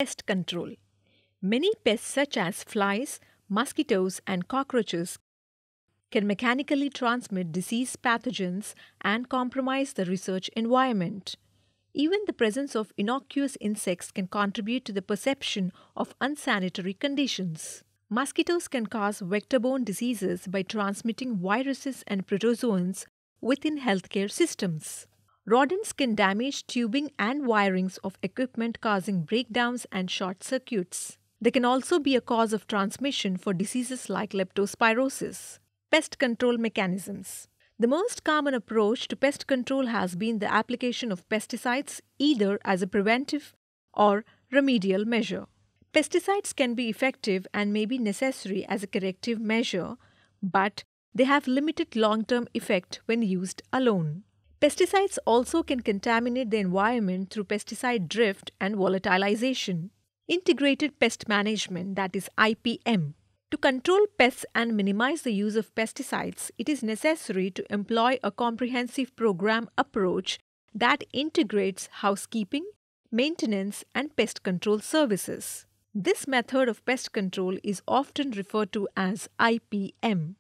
Pest control. Many pests such as flies, mosquitoes, and cockroaches can mechanically transmit disease pathogens and compromise the research environment. Even the presence of innocuous insects can contribute to the perception of unsanitary conditions. Mosquitoes can cause vector-borne diseases by transmitting viruses and protozoans within healthcare systems. Rodents can damage tubing and wirings of equipment, causing breakdowns and short circuits. They can also be a cause of transmission for diseases like leptospirosis. Pest control mechanisms. The most common approach to pest control has been the application of pesticides either as a preventive or remedial measure. Pesticides can be effective and may be necessary as a corrective measure, but they have limited long-term effect when used alone. Pesticides also can contaminate the environment through pesticide drift and volatilization. Integrated Pest Management, that is IPM. To control pests and minimize the use of pesticides, it is necessary to employ a comprehensive program approach that integrates housekeeping, maintenance, and pest control services. This method of pest control is often referred to as IPM.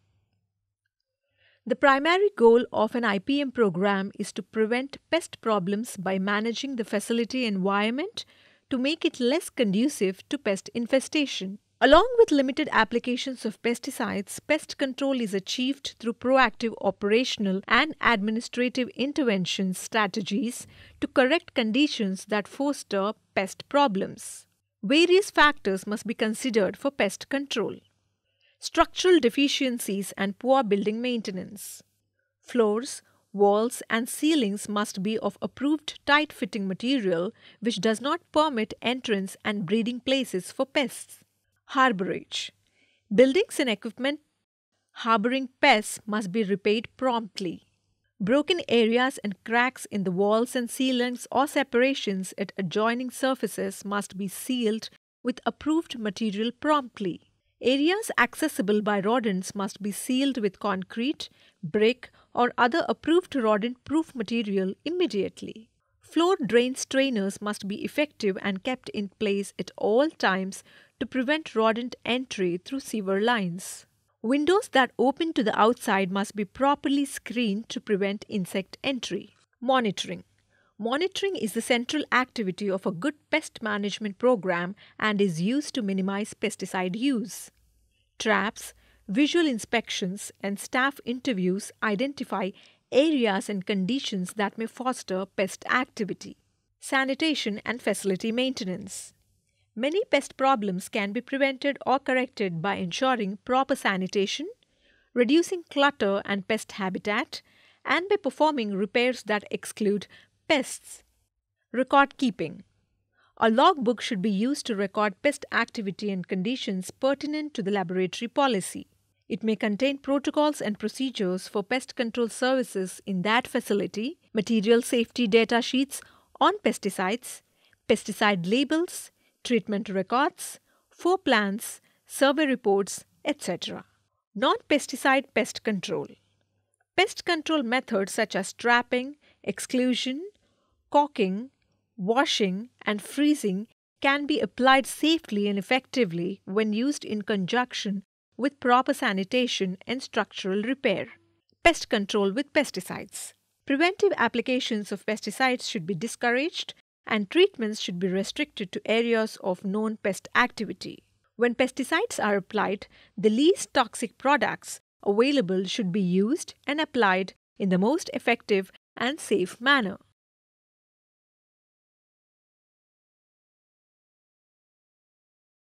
The primary goal of an IPM program is to prevent pest problems by managing the facility environment to make it less conducive to pest infestation. Along with limited applications of pesticides, pest control is achieved through proactive operational and administrative intervention strategies to correct conditions that foster pest problems. Various factors must be considered for pest control. Structural deficiencies and poor building maintenance. Floors, walls, and ceilings must be of approved tight-fitting material which does not permit entrance and breeding places for pests. Harborage. Buildings and equipment harboring pests must be repaired promptly. Broken areas and cracks in the walls and ceilings or separations at adjoining surfaces must be sealed with approved material promptly. Areas accessible by rodents must be sealed with concrete, brick, or other approved rodent-proof material immediately. Floor drain strainers must be effective and kept in place at all times to prevent rodent entry through sewer lines. Windows that open to the outside must be properly screened to prevent insect entry. Monitoring. Monitoring is the central activity of a good pest management program and is used to minimize pesticide use. Traps, visual inspections, and staff interviews identify areas and conditions that may foster pest activity. Sanitation and facility maintenance. Many pest problems can be prevented or corrected by ensuring proper sanitation, reducing clutter and pest habitat, and by performing repairs that exclude pests. Record keeping. A logbook should be used to record pest activity and conditions pertinent to the laboratory policy. It may contain protocols and procedures for pest control services in that facility, material safety data sheets on pesticides, pesticide labels, treatment records, plans, survey reports, etc. Non-pesticide pest control. Pest control methods such as trapping, exclusion, caulking, washing, and freezing can be applied safely and effectively when used in conjunction with proper sanitation and structural repair. Pest control with pesticides. Preventive applications of pesticides should be discouraged and treatments should be restricted to areas of known pest activity. When pesticides are applied, the least toxic products available should be used and applied in the most effective and safe manner.